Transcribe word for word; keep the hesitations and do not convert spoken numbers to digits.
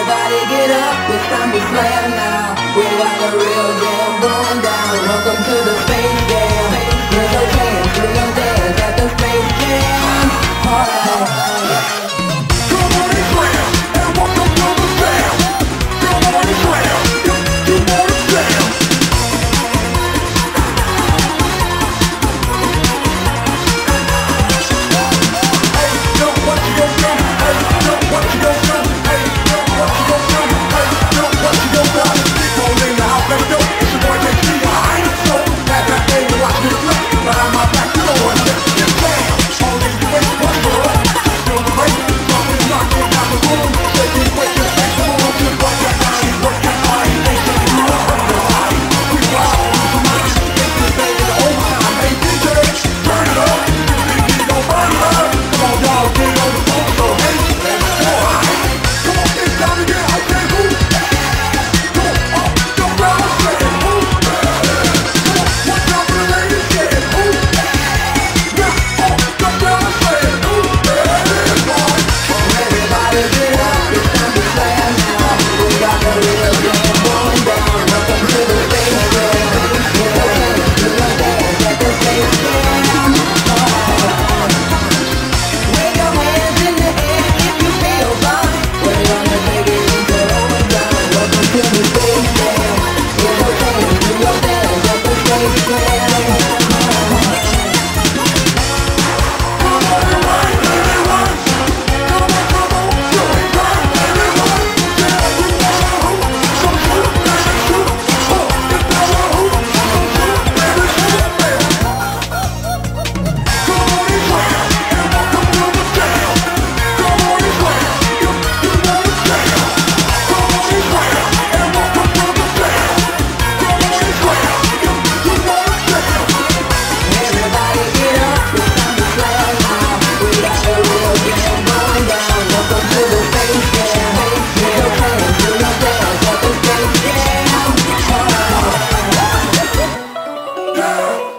Everybody get up, it's time to slam now. We got the real jam going down. Welcome to the Space Jam. There's no chance to no dance at the Space Jam. Alright. Come on and slam, and welcome to the jam. Come on and slam, you, you wanna jam. Hey, yo, what you gon' do? Hey, yo, what you gon' do? Hey, yo, what you gon' do? Hey, yo, what you gon' do? People in the house, let me know. It's your boy J C. I ain't so bad that thing to watch me play. But I'm my back, you know what I'm saying? Just jam. Only you wait, what's the right? Feel the rain, something knocking out the room. Shaking, waking, shake the moon. Just work that body, work that body. Ain't shit you up, work your body. We wild, we come on. Take this thing in the overtime. Hey, D J, turn it up. This beat gon' burn it up. Come on, y'all, get on the phone. So, hey, let's go. Come on, it's time to get out there, move. Come on, up, jump down, straight, move. Come on, one time for the ladies, get it, move. Now, up, jump down, straight, move. Everybody get up, it's time to slam now. We got the real jam going down. Welcome to the Space Jam. There's no chance to no dance at the Space Jam. Alright. Wave your hands in the air if you feel fine. We're gonna take it into overdrive. Welcome to the Space Jam. There's no chance to no dance at the Space Jam. Come on and ride, everyone. Come on, come on, do it right, everyone. Yeah, we wanna hoop, so shoot, baby, shoot. Oh, if they wanna hoop, so shoot, baby, shoot, baby. Come on and slam, and welcome to the jam. Come on and slam, you, you wanna jam. Come on and slam, and welcome to the jam. Come on and slam, you, you wanna jam. Everybody get up, it's time to slam now. We got the real jam going down. Welcome to the Space Jam. There's no chance to no dance at the Space Jam. Alright. Yeah.